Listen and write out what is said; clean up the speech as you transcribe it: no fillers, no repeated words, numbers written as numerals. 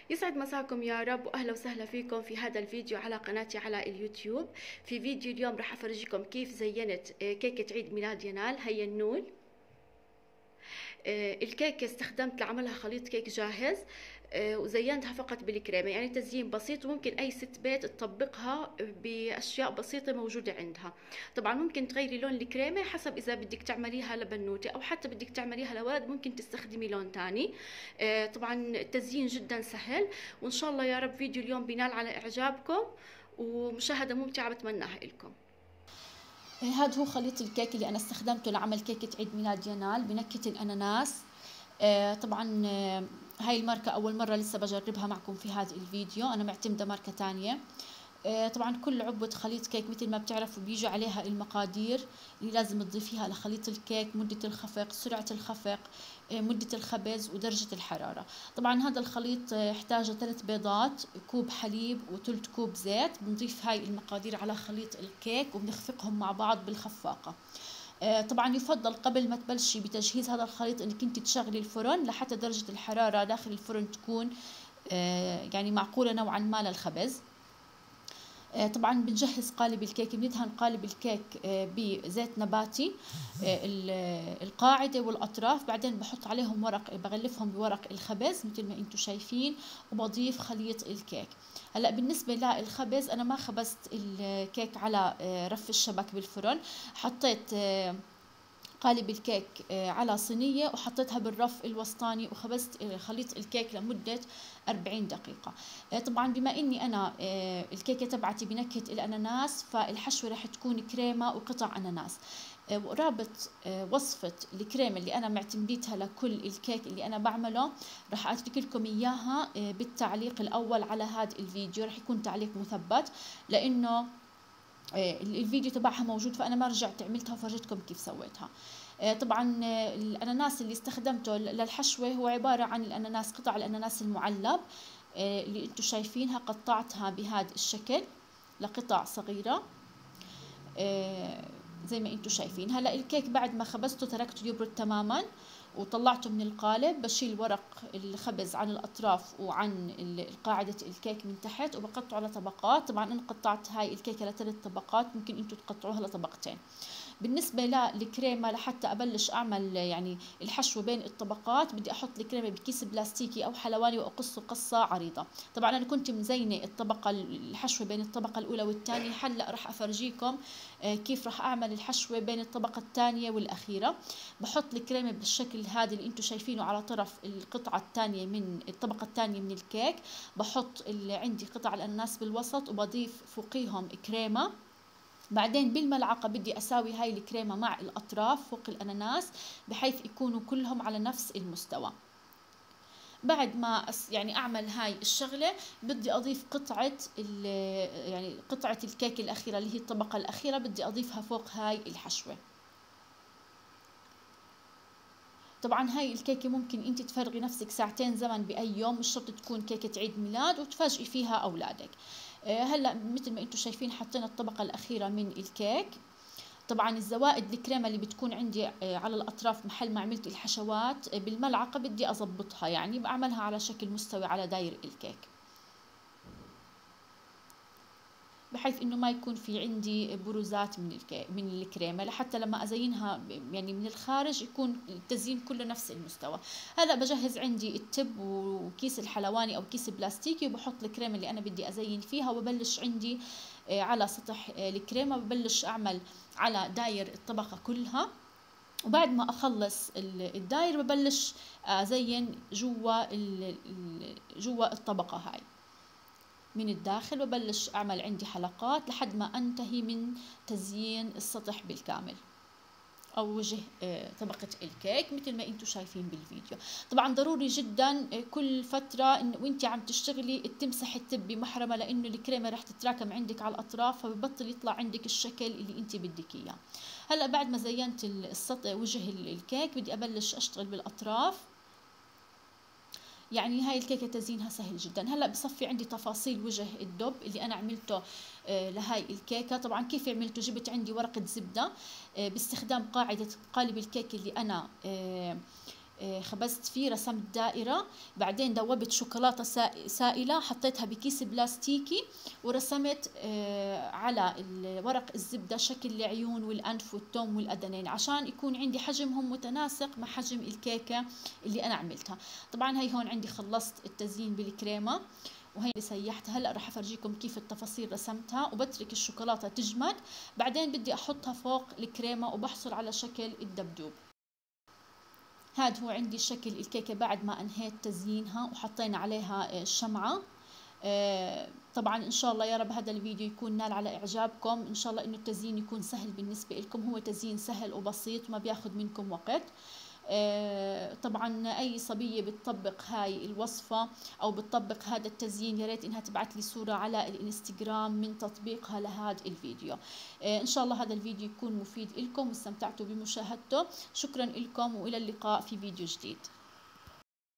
يسعد مساكم يا رب، واهلا وسهلا فيكم في هذا الفيديو على قناتي على اليوتيوب. في فيديو اليوم راح افرجيكم كيف زينت كيكة عيد ميلاد ينال. هي النول. الكيكة استخدمت لعملها خليط كيك جاهز، وزينتها فقط بالكريمة، يعني تزيين بسيط، وممكن أي ست بيت تطبقها بأشياء بسيطة موجودة عندها. طبعا ممكن تغيري لون الكريمة حسب إذا بدك تعمليها لبنوتة أو حتى بدك تعمليها لولد، ممكن تستخدمي لون تاني. طبعا التزيين جدا سهل، وإن شاء الله يا رب فيديو اليوم بينال على إعجابكم ومشاهدة ممتعة بتمناها لكم. هذا هو خليط الكيك اللي أنا استخدمته لعمل كيكة عيد ميلاد ينال بنكهة الأناناس. طبعا هاي الماركة أول مرة لسه بجربها معكم في هذا الفيديو، أنا معتمدة ماركة تانية. طبعا كل عبوة خليط كيك مثل ما بتعرفوا بيجي عليها المقادير اللي لازم تضيفيها لخليط الكيك: مدة الخفق، سرعة الخفق، مدة الخبز، ودرجة الحرارة. طبعا هذا الخليط يحتاج 3 بيضات، كوب حليب، وثلث كوب زيت. بنضيف هاي المقادير على خليط الكيك وبنخفقهم مع بعض بالخفاقة. طبعا يفضل قبل ما تبلشي بتجهيز هذا الخليط انك انت تشغلي الفرن لحتى درجة الحرارة داخل الفرن تكون يعني معقولة نوعا ما للخبز. طبعا بنجهز قالب الكيك، بندهن قالب الكيك بزيت نباتي، القاعدة والأطراف، بعدين بحط عليهم ورق، بغلفهم بورق الخبز مثل ما انتم شايفين، وبضيف خليط الكيك. هلا بالنسبة للخبز أنا ما خبزت الكيك على رف الشبك بالفرن، حطيت قالب الكيك على صينية وحطيتها بالرف الوسطاني وخبزت خليط الكيك لمدة 40 دقيقة. طبعا بما اني انا الكيكة تبعتي بنكهة الاناناس، فالحشوة رح تكون كريمة وقطع اناناس. ورابط وصفة الكريمة اللي انا معتمديتها لكل الكيك اللي انا بعمله رح اترك لكم اياها بالتعليق الاول على هذا الفيديو، رح يكون تعليق مثبت لانه الفيديو تبعها موجود، فانا ما رجعت عملتها وفرجتكم كيف سويتها. طبعا الاناناس اللي استخدمته للحشوه هو عباره عن الاناناس، قطع الاناناس المعلب اللي انتم شايفينها، قطعتها بهذا الشكل لقطع صغيره زي ما انتم شايفين. هلا الكيك بعد ما خبزته تركته يبرد تماما وطلعته من القالب. بشيل ورق الخبز عن الاطراف وعن قاعده الكيك من تحت وبقطعه لطبقات. طبعا انا قطعت هاي الكيكه ل3 طبقات، ممكن انتم تقطعوها لطبقتين. بالنسبة للكريمة لحتى أبلش أعمل يعني الحشو بين الطبقات، بدي أحط الكريمة بكيس بلاستيكي أو حلواني وأقصه قصة عريضة. طبعا أنا كنت مزينة الطبقة الحشو بين الطبقة الأولى والثانية، هلأ راح أفرجيكم كيف راح أعمل الحشوة بين الطبقة الثانية والأخيرة. بحط الكريمة بالشكل هذا اللي أنتم شايفينه على طرف القطعة الثانية من الطبقة الثانية من الكيك. بحط عندي قطع الأناناس بالوسط وبضيف فوقيهم كريمة. بعدين بالملعقة بدي أساوي هاي الكريمة مع الأطراف فوق الأناناس بحيث يكونوا كلهم على نفس المستوى. بعد ما يعني أعمل هاي الشغلة بدي أضيف يعني قطعة الكيك الأخيرة اللي هي الطبقة الأخيرة، بدي أضيفها فوق هاي الحشوة. طبعا هاي الكيكة ممكن انت تفرغي نفسك ساعتين زمن بأي يوم، مش شرط تكون كيكة عيد ميلاد، وتفاجئي فيها أولادك. هلا مثل ما انتم شايفين حطينا الطبقة الأخيرة من الكيك. طبعا الزوائد الكريمة اللي بتكون عندي على الأطراف محل ما عملت الحشوات بالملعقة بدي أضبطها، يعني بعملها على شكل مستوي على داير الكيك بحيث انه ما يكون في عندي بروزات من الكريمه، لحتى لما ازينها يعني من الخارج يكون التزيين كله نفس المستوى. هلا بجهز عندي التب وكيس الحلواني او كيس بلاستيكي، وبحط الكريمه اللي انا بدي ازين فيها، وببلش عندي على سطح الكريمه ببلش اعمل على داير الطبقه كلها. وبعد ما اخلص الداير ببلش ازين جوا الطبقه هاي من الداخل، ببلش أعمل عندي حلقات لحد ما أنتهي من تزيين السطح بالكامل أو وجه طبقة الكيك مثل ما انتم شايفين بالفيديو. طبعا ضروري جدا كل فترة وانت عم تشتغلي تمسح التب بمحرمة، لأنه الكريمة رح تتراكم عندك على الأطراف فببطل يطلع عندك الشكل اللي انت بدك إياه. هلأ بعد ما زينت السطح وجه الكيك بدي أبلش أشتغل بالأطراف. يعني هاي الكيكة تزيينها سهل جدا. هلا بصفي عندي تفاصيل وجه الدب اللي انا عملته لهاي الكيكة. طبعا كيف عملته؟ جبت عندي ورقة زبدة باستخدام قاعدة قالب الكيك اللي انا خبزت فيه، رسمت دائرة، بعدين ذوبت شوكولاتة سائلة حطيتها بكيس بلاستيكي، ورسمت على ورق الزبدة شكل العيون والأنف والثوم والأذنين عشان يكون عندي حجمهم متناسق مع حجم الكيكة اللي أنا عملتها. طبعا هي هون عندي خلصت التزيين بالكريمة، وهي اللي سيحتها. هلا راح افرجيكم كيف التفاصيل رسمتها، وبترك الشوكولاته تجمد، بعدين بدي احطها فوق الكريمه وبحصل على شكل الدبدوب. هاد هو عندي شكل الكيكه بعد ما انهيت تزيينها وحطينا عليها شمعه. طبعا ان شاء الله يا رب هذا الفيديو يكون نال على اعجابكم، ان شاء الله انه التزيين يكون سهل بالنسبه لكم. هو تزيين سهل وبسيط وما بياخذ منكم وقت. طبعا اي صبيه بتطبق هاي الوصفه او بتطبق هذا التزيين يا ريت انها تبعت لي صوره على الانستغرام من تطبيقها لهذا الفيديو. ان شاء الله هذا الفيديو يكون مفيد لكم واستمتعتوا بمشاهدته. شكرا لكم والى اللقاء في فيديو جديد.